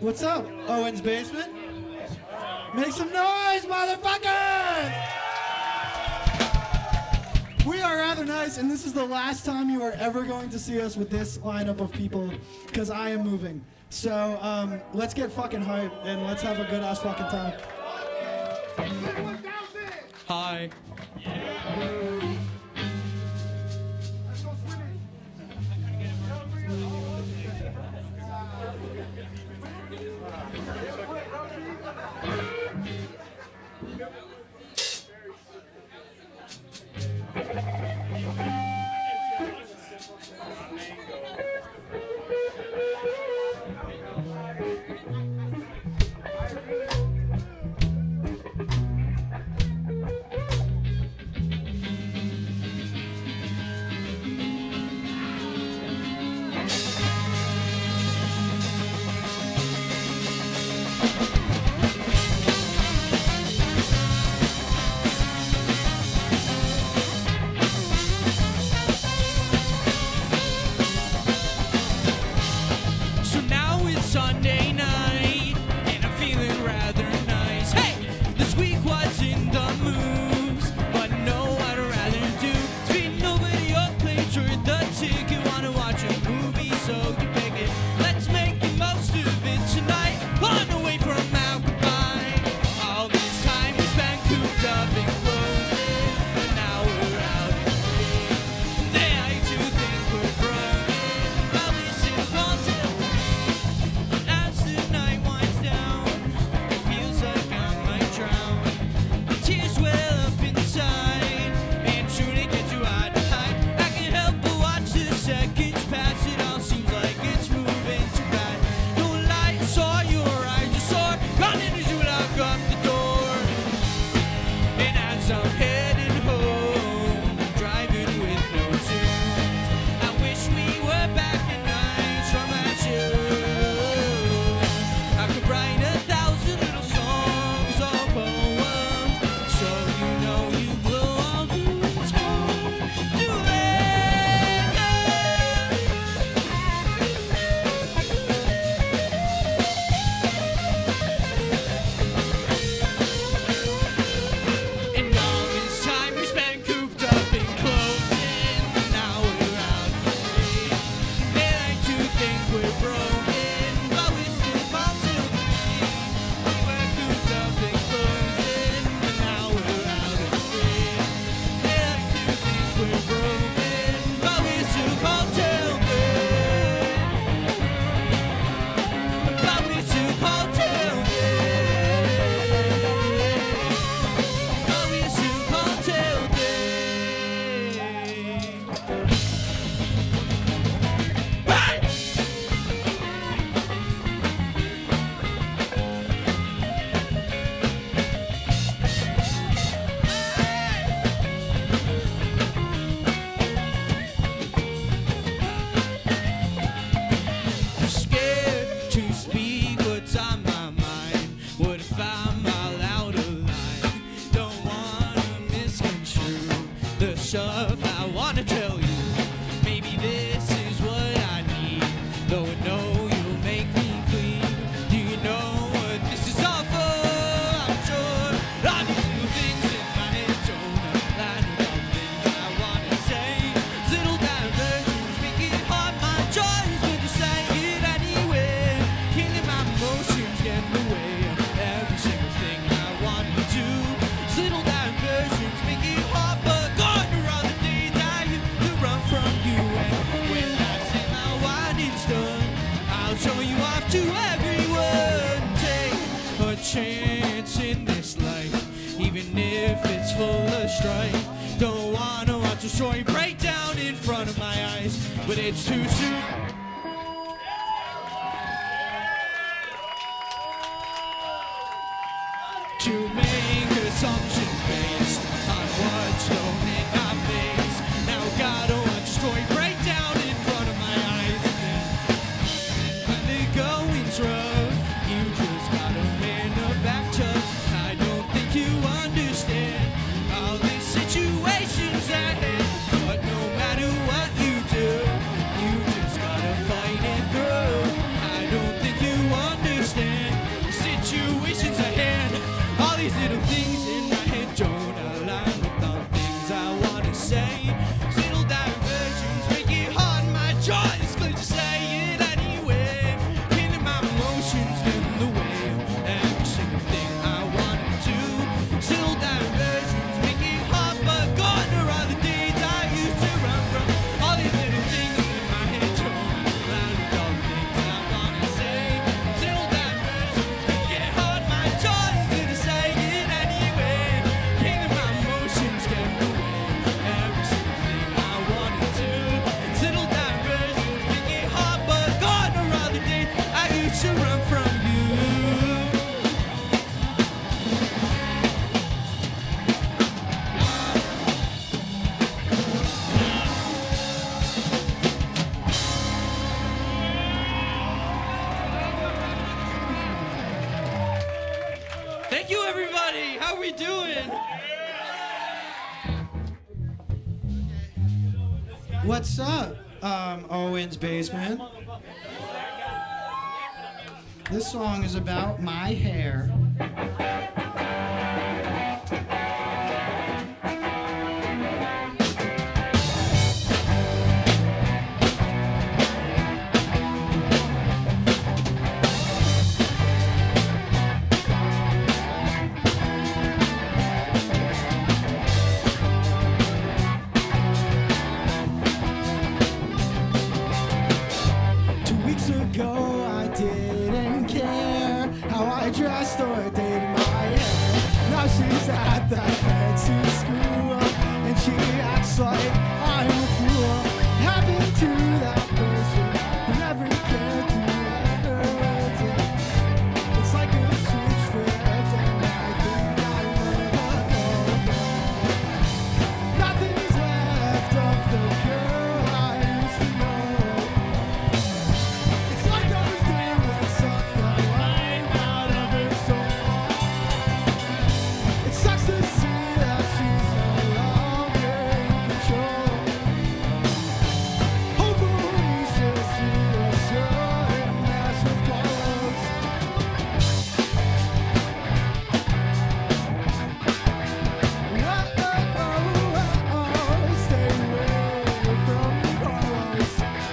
What's up, Owen's basement? Make some noise, motherfuckers! We are rather nice, and this is the last time you are ever going to see us with this lineup of people, because I am moving. So, let's get fucking hype, and let's have a good-ass fucking time. Hi. Understand Thank you, everybody. How are we doing? What's up, Owen's Basement? This song is about my hair. 2 weeks ago, I didn't care how I dressed or did my hair. Now she's at that fancy school, and she acts like I'm a fool. Happened to that person who never cared to let her in. It's like a switch flipped, and I think I never go back. Nothing's left of the girl I used to know. It's like those days that suck the life out of her soul. It sucks to see that she's no longer in control. Hopefully she'll see the show and mess with clothes. Stay away from Carlos.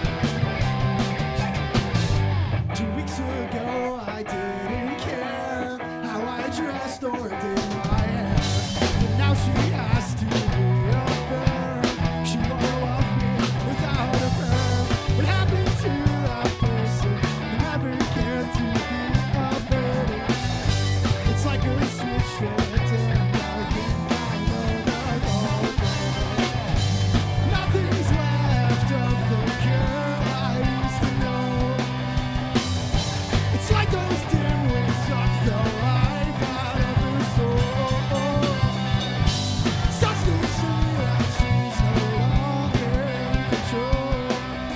2 weeks ago, I didn't care how I dressed or did my hair. But now she has to reaffirm she won't love me without a perm. What happened to that person who never cared to be a burden? It's like a switch flipped, and I think I know the goal. Nothing's left of the girl I used to know. It's like those dim winds suck the life out of her soul. Sucks to see that she's no longer in control.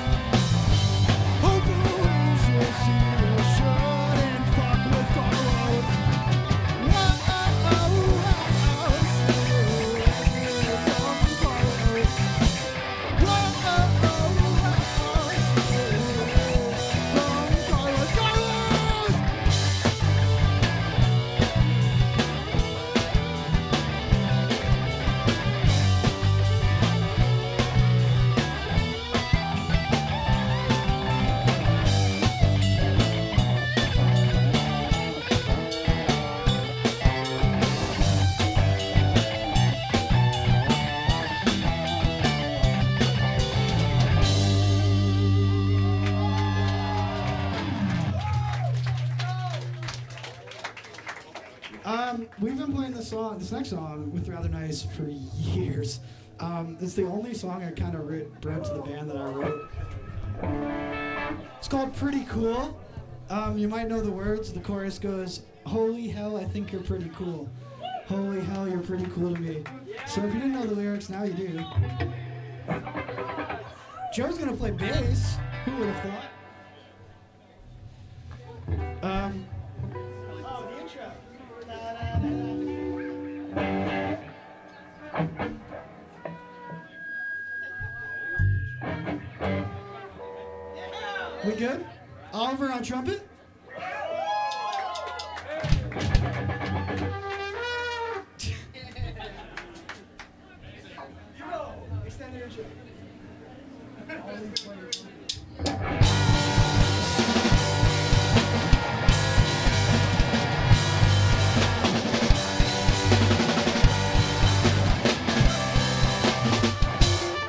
Hopefully she'll see the short and fuck with Carlos. We've been playing this next song with Rather Nice for years. It's the only song I kind of brought to the band that I wrote. It's called Pretty Cool. You might know the words. The chorus goes, "Holy hell, I think you're pretty cool. Holy hell, you're pretty cool to me." So if you didn't know the lyrics, now you do. Joe's gonna play bass. Who would have thought? Oh, the intro. We good? Oliver on trumpet? Extend the intro.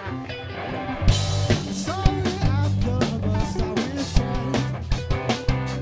Sorry, at the bus stop with a friend.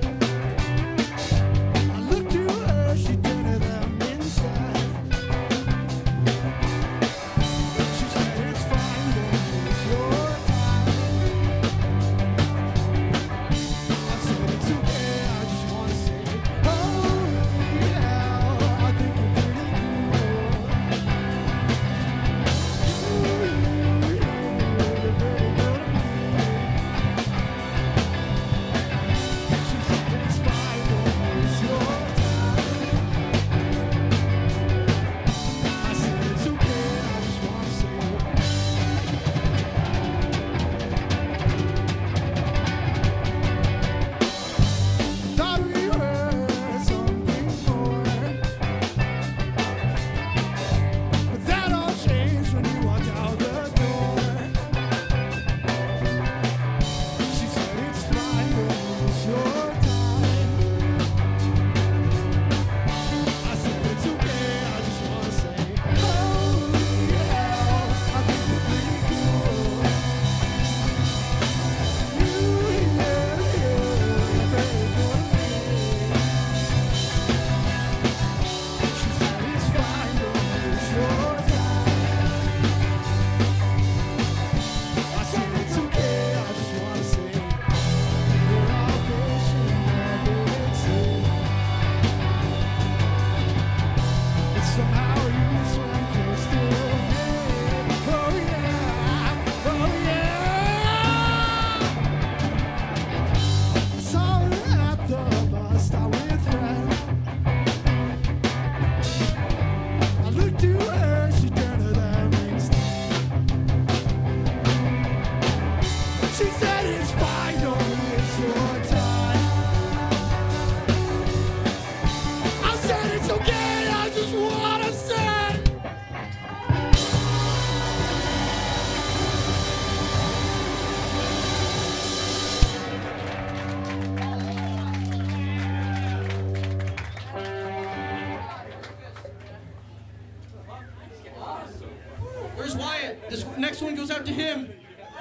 Where's Wyatt? This next one goes out to him.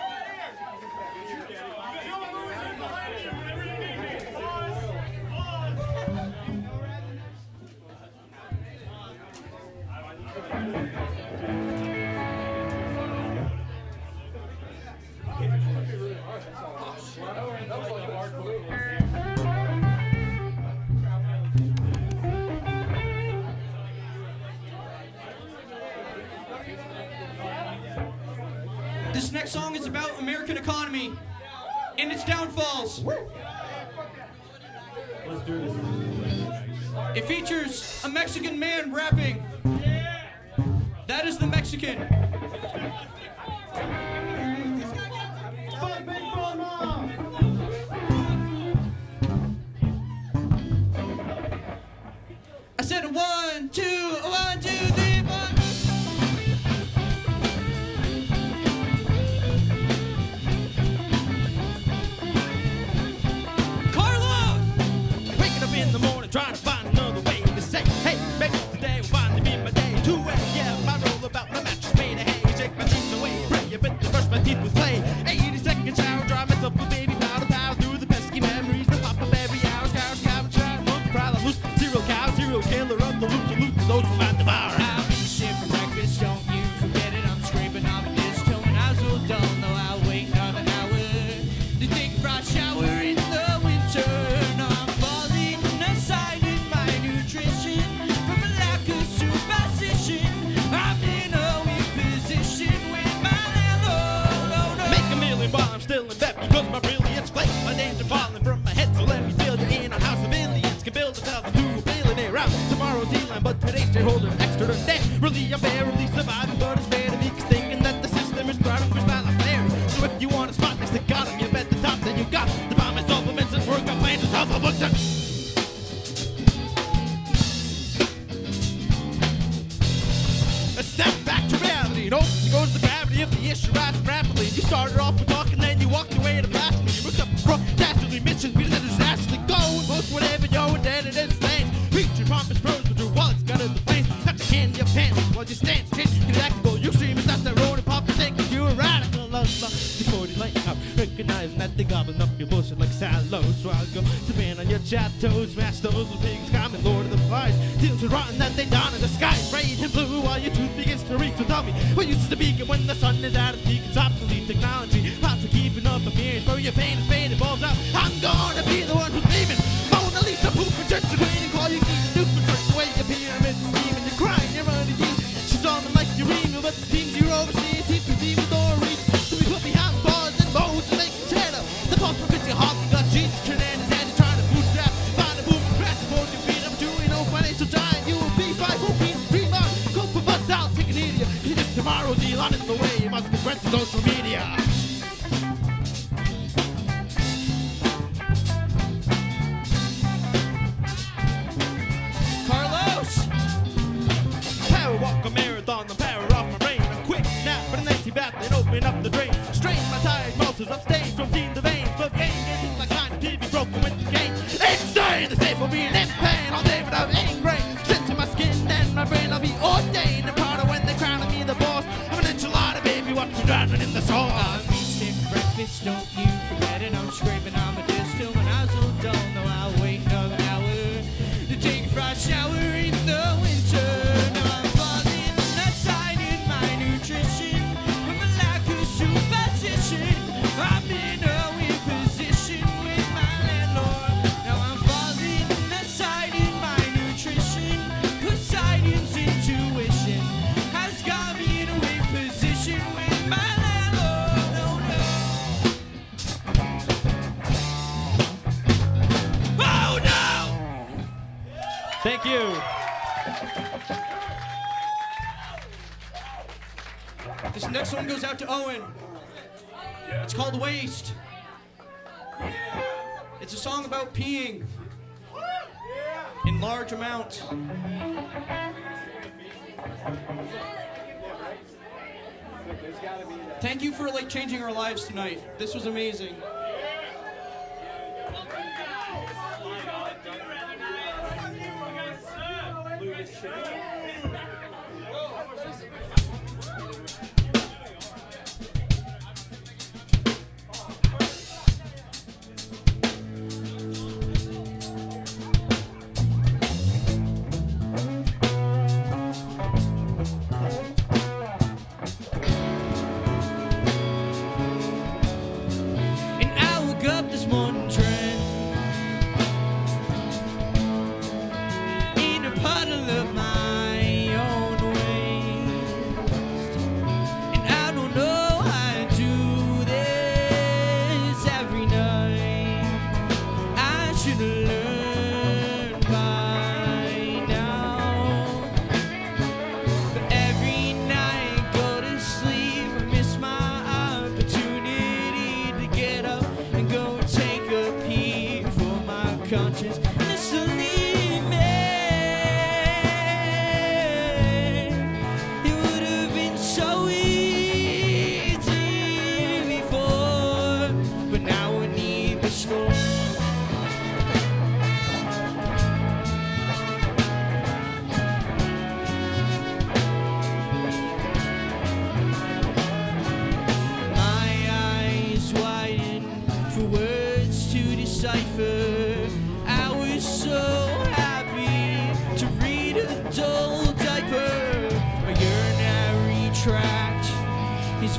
This next song is about American economy and its downfalls. Let's do this. It features a Mexican man rapping. That is the Mexican. I said a 1, 2, 1, 2, 3, 4. In the morning, trying to find another way to say, hey, maybe today will finally be my day. 2 a.m., yeah, my roll about my mattress made of hay. Shake my teeth away, pray a bit to brush my teeth with clay. 80-second shower, dry myself with baby powder, power through the pesky memories that pop up every hour. Scour, try, look, fry the loose, serial cow, serial killer of the loot, salute to those who might devour. I'll eat shit for breakfast, don't you forget it. I'm scraping off of this till my eyes will dull. No, I'll wait another hour to take a fried shower in the winter. No, I'm falling aside in my nutrition from a lack of superstition. I'm in a weak position with my landlord. Oh, no. Make $1 million while I'm still in bed because my brilliance flakes. My names are falling from my head, so let me fill you in on how civilians can build themselves into a billionaire. Out tomorrow's D-line, but today's shareholder extra today. Really, I'm barely surviving, but it's fair to me 'cause thinking that the system is thriving for my life there. So if you want a spot next to Gotham, you bet the top that you got to buy my supplements and work on plans to solve a bunch of. A step back to reality, you know, it goes the gravity of the issue rising rapidly. You started off with talking, then you walked away to blasphemy. You looked up for dastardly missions, because it is actually go. Book whatever you're in, then it is things. Reach your promise pros with your wallets, got in the planes. Got your hand in your pants while you stand. Change, get actable. You stream, it's not that road and pop the thing. You're a radical, love, before you light up. Recognizing that they gobble up your bullshit like silos. So I'll go to ban on your chateaus, smash those little pigs, common lord of the flies. Deals with rotten that they dawn in the sky. Bright and blue while your tooth begins to reek. So tell me, what use is the beacon when the sun is at its peak? It's obsolete technology. Lots of keeping up appearance. Throw your pain is faded, balls out. I'm gonna be the one who's leaving. Mona Lisa, poop and church, the green and call you keep the nuke church. The way your pyramids are scheming, you're crying, you're running deep. She's on them like you're email, but the teams you're overseeing, teach me with no reach. So we put behind bars and bows and make cheddar. The pulse for fixing hard, we got Jesus turning his head and trying to bootstrap. Find a boom, crash, hold your feet up to you know financial giant. You will be 5 whole feet, 3 miles. Go for bust out, take an idiot. This tomorrow deal on in the way, you must confront the social media. Power walk a marathon, the power off my brain. A quick nap, but an empty bath, then open up the drain. Strain my tired muscles, I'm staying from seeing the veins. But pain isn't like kind of TV broken with the cane. Insane, the safe will be in pain all day without any brain. Sent to my skin, then my brain, I'll be ordained. And proud of when they crown me the boss. I'm an enchilada, baby, watch me drowning in the sauce. I'll eat shit for breakfast, don't you forget it. I'm scraping on my disc till my eyes will dull. No, I'll wait another hour to take a fried shower in the winter. Now I'm falling aside in my nutrition from a lack of superstition. I'm in a weak position with my landlord. Now I'm falling aside in my nutrition. Poseidon's intuition has got me in a weak position with my landlord. Oh no. Oh no! Thank you. This next one goes out to Owen. It's called Waste. It's a song about peeing in large amounts. Thank you for like changing our lives tonight. This was amazing.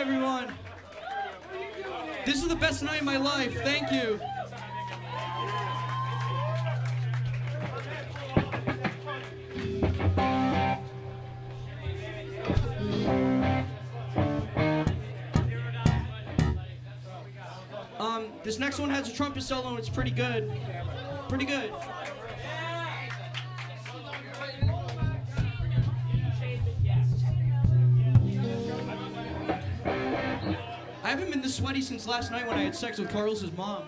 everyone. This is the best night of my life. Thank you. This next one has a trumpet solo and it's pretty good. Pretty good. I haven't been this sweaty since last night when I had sex with Carlos's mom.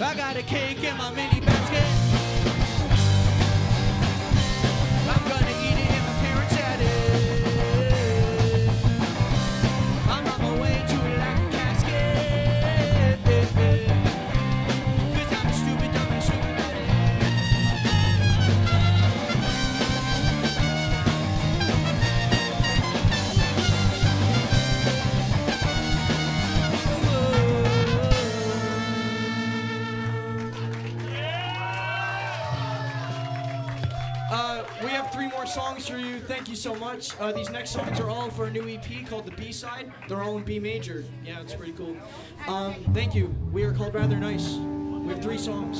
I got a cake in my mini basket. I'm gonna eat it in my parents' attic. I'm on my way to a Latin casket. 'Cause I'm stupid, dumb, and stupid. We have 3 more songs for you. Thank you so much. These next songs are all for a new EP called The B-Side. They're all in B major. Yeah, it's pretty cool. Thank you. We are called Rather Nice. We have 3 songs.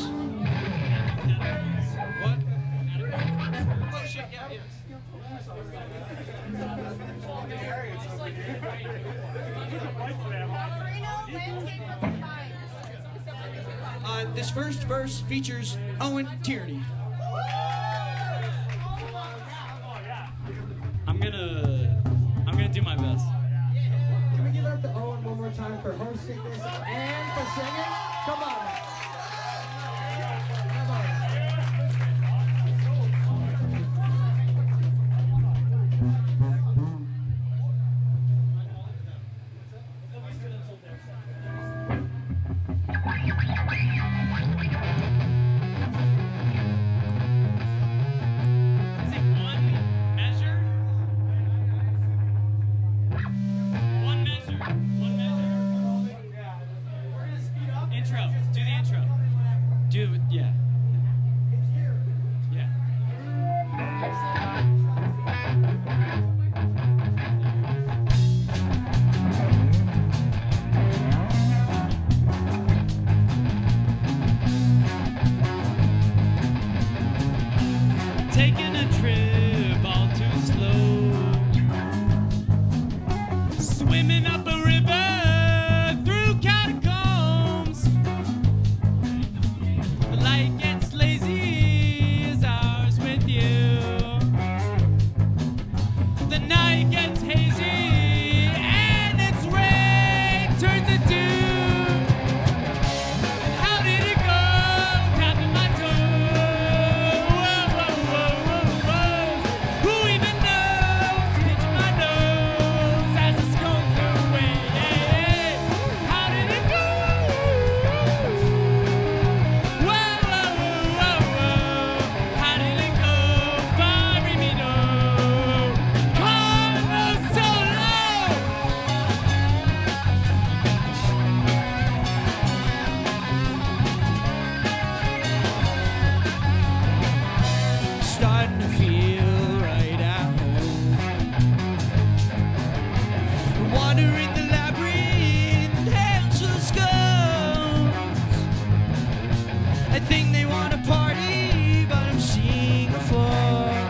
What? Oh shit, yeah, yeah. This first verse features Owen Tierney. I'm gonna do my best. Can we give up to Owen one more time for hosting this and for singing? Come on. Come on. Yeah. Yeah. Taking a trip all too slow. Swimming up a river through catacombs. The light gets lazy as ours with you. The night gets hazy and its rain turns to dew. How did it go? Tapping my toe. Whoa, whoa, whoa, whoa, whoa. Who even knows? Pinching my nose as it goes away. How did it go? Whoa, whoa, whoa, whoa. How did it go? Bury me, no. Carlos Solo. Starting to feel right at home. Wandering the labyrinth, headless ghosts. I think they want to party, but I'm seeing a floor.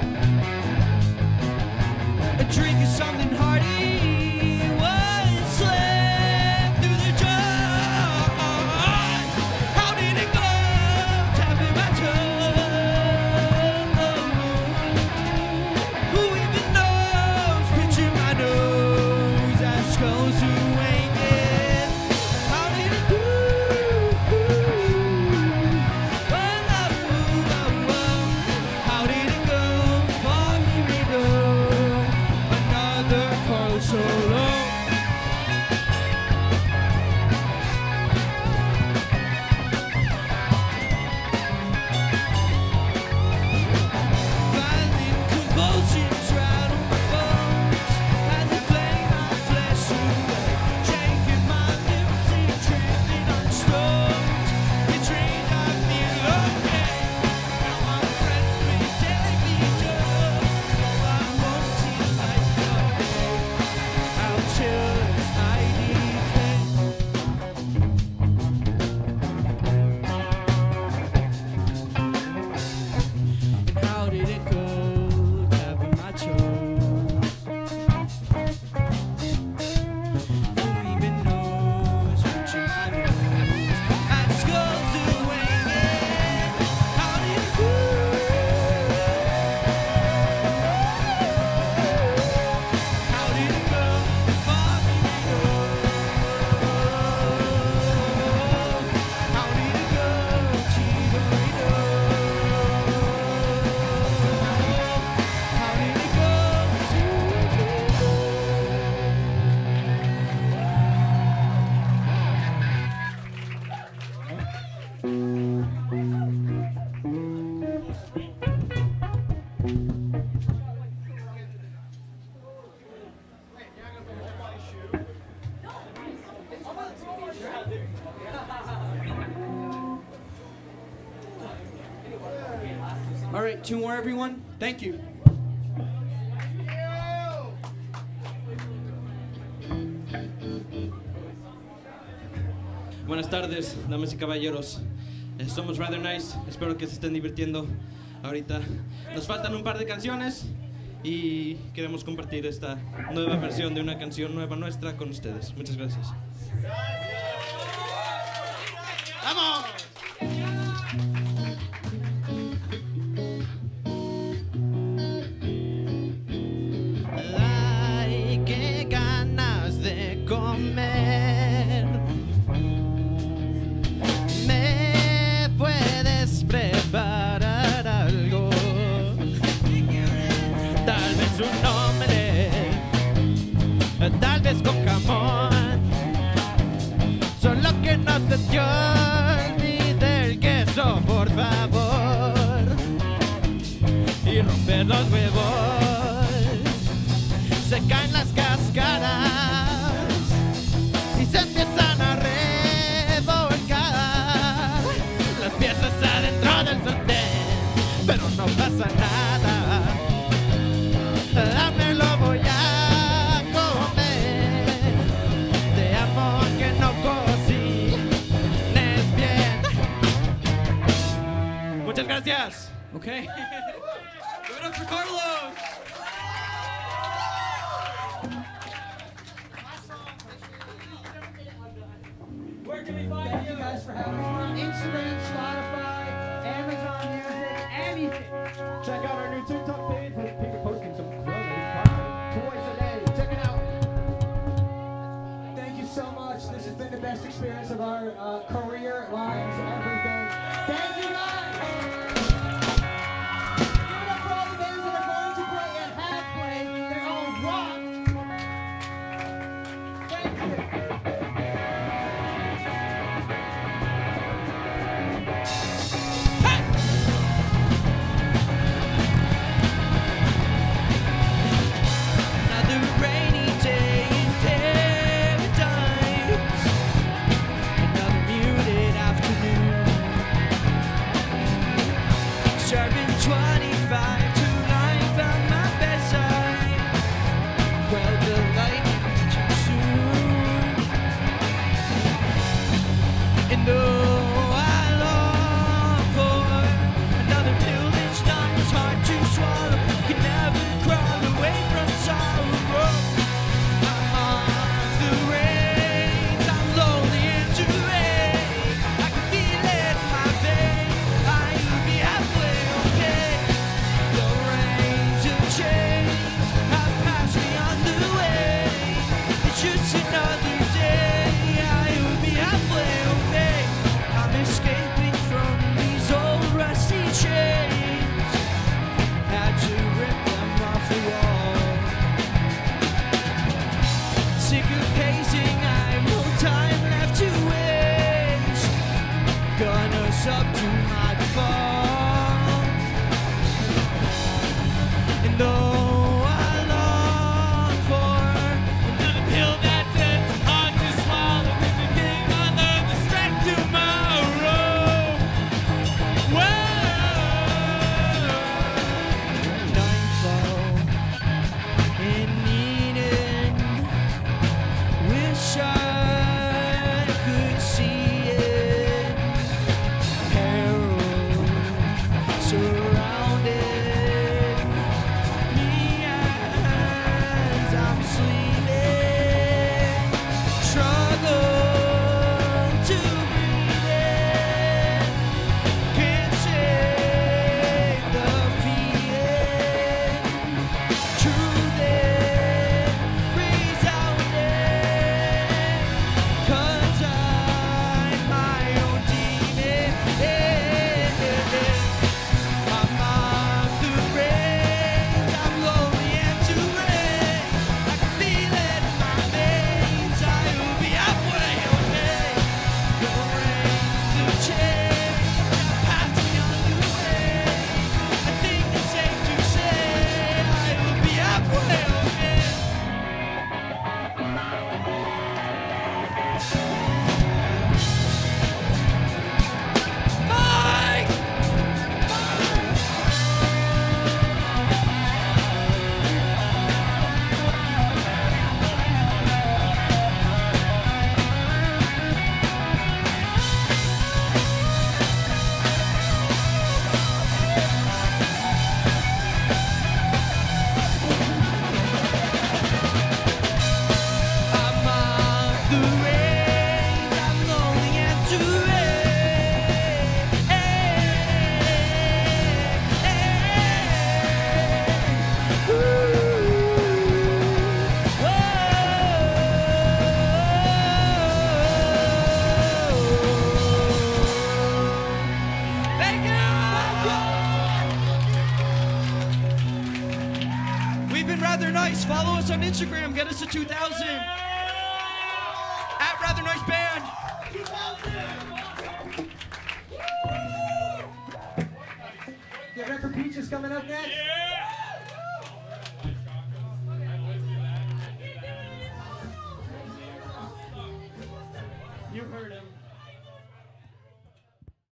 A drink of something hearty was slipped through the jaws. How did it go? Tapping my toe. Who even knows? Pinching my nose as goes to Zoinked. How did it go? Oh, All right, 2 more, everyone. Thank you. Buenas tardes, damas y caballeros. Somos Rather Nice. Espero que se estén divirtiendo ahorita. Nos faltan un par de canciones y queremos compartir esta nueva versión de una canción nueva nuestra con ustedes. Muchas gracias. ¡Vamos! Ay, qué ganas de comer. ¿Me puedes preparar algo? Tal vez un omelet, tal vez con jamón. Solo que no se te olvide el queso, por favor. Y romper los huevos. Se caen las cáscaras y se empiezan a revolcar las piezas adentro del sartén, pero no pasa nada. Me lo voy a comer. Te amo que no cocines bien. Muchas gracias. Okay. Give it up for Carlos. Where can we find Thank you guys for having us. We're on Instagram, Spotify, Amazon Music, anything. Check out our new TikTok page. We're posting some clothing, toys a day. Check it out. Thank you so much. This has been the best experience of our career, lives, everything. Thank you guys. Give it up for all the bands that are going to play and have played. They're all rock. Thank you. Another rainy day in paradise. Another muted afternoon. Serving 25 to life at my bedside. Well, the light too soon. And oh, I long for another pill this time is hard to swallow. Can never crawl away from sorrow. I'm off the reins, I'm lonely and too late. I can feel it in my veins. I'll be halfway okay. The rains of change have passed me on the way. It's just another day. I'll be halfway okay. I'm escaping from these old rusty chains. Had to rip them off the wall. Sick of pacing, I've no time left to waste. Gonna subdue my fall. And though I long for another pill that's hard to swallow, there's a thing under the strike tomorrow. Whoa! Nightfall in Eden. Wish I could see it. Herald us. Follow us on Instagram. Get us to 2,000. At Rather Nice Band. Yeah, Record Peach is coming up next. Yeah!